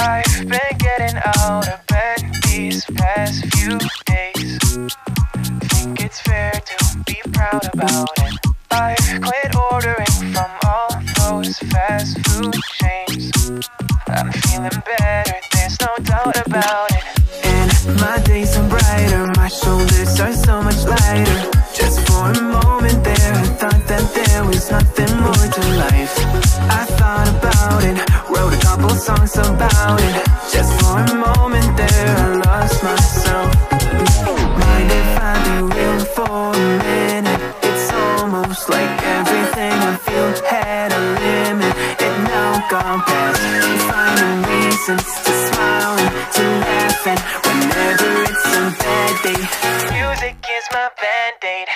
I've been getting out of bed these past few days. Think it's fair to be proud about it. I've quit ordering from all those fast food chains. I'm feeling better, there's no doubt about it. And my days are brighter, my shoulders are so much lighter. Just for a moment there, I thought that there was nothing more to life. I thought about it, wrote a couple songs about it. Just for a moment there, I lost myself. Mind if I be real for a minute? It's almost like everything I feel had a limit. It now gone past, finding reasons to smile and to laugh. And whenever it's a bad day, music is my band-aid.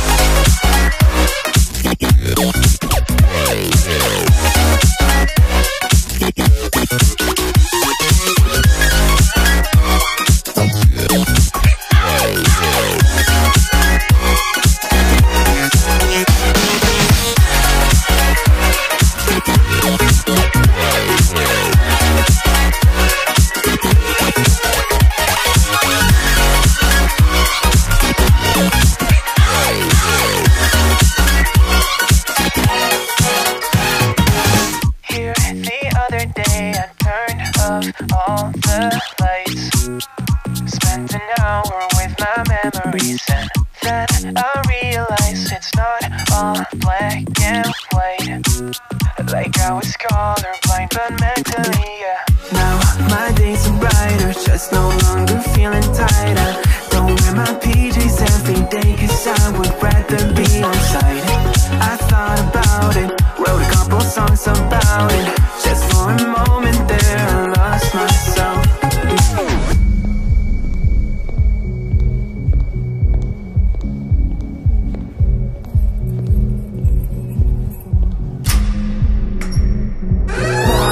All the lights, spent an hour with my memories, and then I realized it's not all black and white. Like I was colorblind, but mentally, yeah. Now my days are brighter, just no longer feeling tired. I don't wear my PJs every day, cause I would rather be on site. I thought about it, wrote a couple songs about it. Just for a moment there, I lost myself.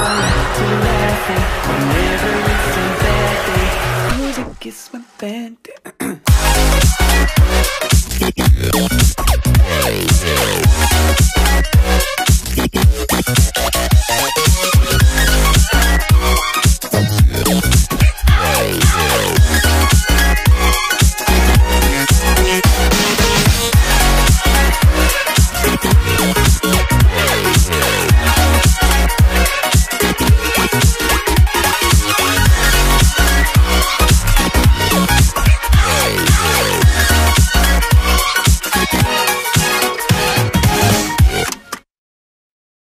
Whenever it's a bad day, music is my band-aid.